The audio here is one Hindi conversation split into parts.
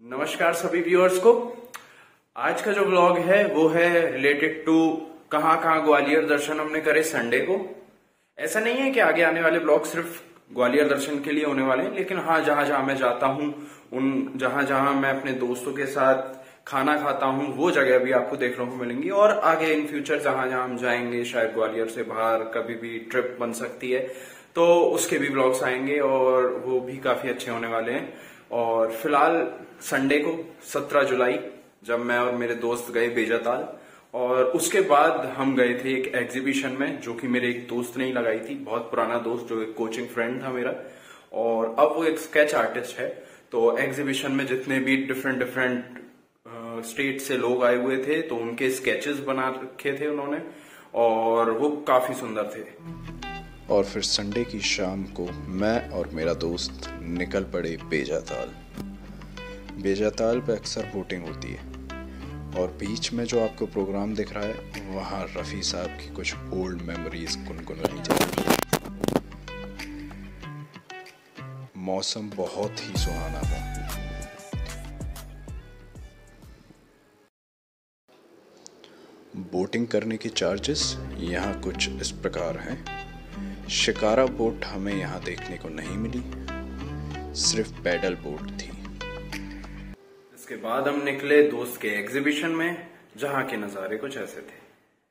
नमस्कार सभी व्यूअर्स को। आज का जो व्लॉग है वो है रिलेटेड टू कहाँ ग्वालियर दर्शन हमने करे संडे को। ऐसा नहीं है कि आगे आने वाले व्लॉग सिर्फ ग्वालियर दर्शन के लिए होने वाले हैं, लेकिन हाँ जहां जहां मैं जाता हूँ, उन जहां जहां मैं अपने दोस्तों के साथ खाना खाता हूँ, वो जगह भी आपको देखने को मिलेंगी। और आगे इन फ्यूचर जहां जहां हम जाएंगे, शायद ग्वालियर से बाहर कभी भी ट्रिप बन सकती है, तो उसके भी व्लॉग्स आएंगे और वो भी काफी अच्छे होने वाले हैं। और फिलहाल संडे को 17 जुलाई जब मैं और मेरे दोस्त गए बेजाताल, और उसके बाद हम गए थे एक एग्जीबिशन में जो कि मेरे एक दोस्त ने ही लगाई थी, बहुत पुराना दोस्त जो एक कोचिंग फ्रेंड था मेरा, और अब वो एक स्केच आर्टिस्ट है। तो एग्जीबिशन में जितने भी डिफरेंट स्टेट से लोग आए हुए थे, तो उनके स्केचेस बना रखे थे उन्होंने, और वो काफी सुंदर थे। और फिर संडे की शाम को मैं और मेरा दोस्त निकल पड़े बेजाताल। बेजाताल पे अक्सर बोटिंग होती है, और बीच में जो आपको प्रोग्राम दिख रहा है वहाँ रफ़ी साहब की कुछ ओल्ड मेमोरीज गुनगुनाई जा रही है। मौसम बहुत ही सुहाना था। बोटिंग करने के चार्जेस यहाँ कुछ इस प्रकार हैं। शिकारा बोट हमें यहाँ देखने को नहीं मिली, सिर्फ पैडल बोट थी। इसके बाद हम निकले दोस्त के एग्जीबिशन में, जहाँ के नज़ारे कुछ ऐसे थे।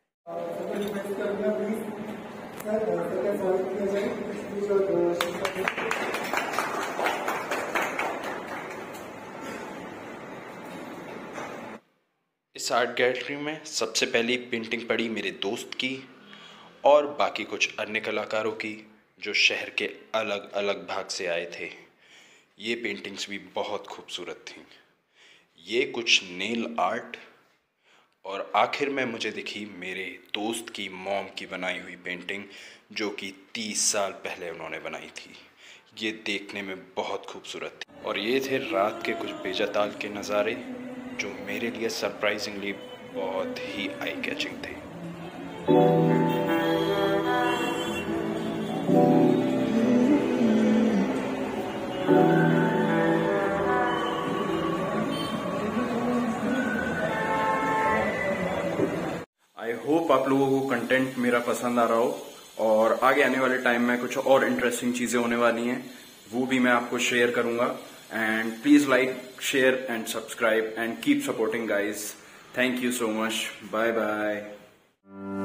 इस आर्ट गैलरी में सबसे पहली पेंटिंग पड़ी मेरे दोस्त की, और बाकी कुछ अन्य कलाकारों की जो शहर के अलग अलग भाग से आए थे। ये पेंटिंग्स भी बहुत खूबसूरत थीं। ये कुछ नेल आर्ट, और आखिर में मुझे दिखी मेरे दोस्त की मॉम की बनाई हुई पेंटिंग, जो कि 30 साल पहले उन्होंने बनाई थी। ये देखने में बहुत खूबसूरत थी। और ये थे रात के कुछ बेजाताल के नज़ारे, जो मेरे लिए सरप्राइजिंगली बहुत ही आई कैचिंग थे। आई होप आप लोगों को कंटेंट मेरा पसंद आ रहा हो, और आगे आने वाले टाइम में कुछ और इंटरेस्टिंग चीजें होने वाली हैं, वो भी मैं आपको शेयर करूंगा। And please like, share and subscribe and keep supporting guys. Thank you so much. Bye bye.